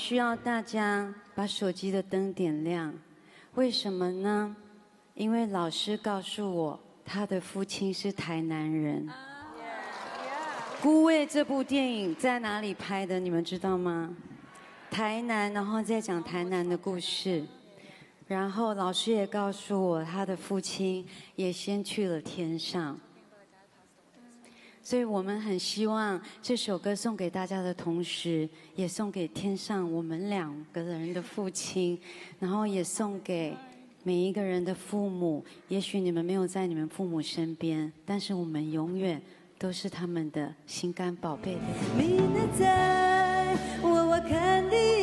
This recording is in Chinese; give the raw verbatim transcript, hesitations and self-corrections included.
需要大家把手机的灯点亮，为什么呢？因为老师告诉我，他的父亲是台南人。《孤味》这部电影在哪里拍的？你们知道吗？台南，然后再讲台南的故事。然后老师也告诉我，他的父亲也先去了天上。所以我们很希望这首歌送给大家的同时，也送给天上我们两个人的父亲，然后也送给每一个人的父母。也许你们没有在你们父母身边，但是我们永远都是他们的心肝宝贝的。 みんな在我我看你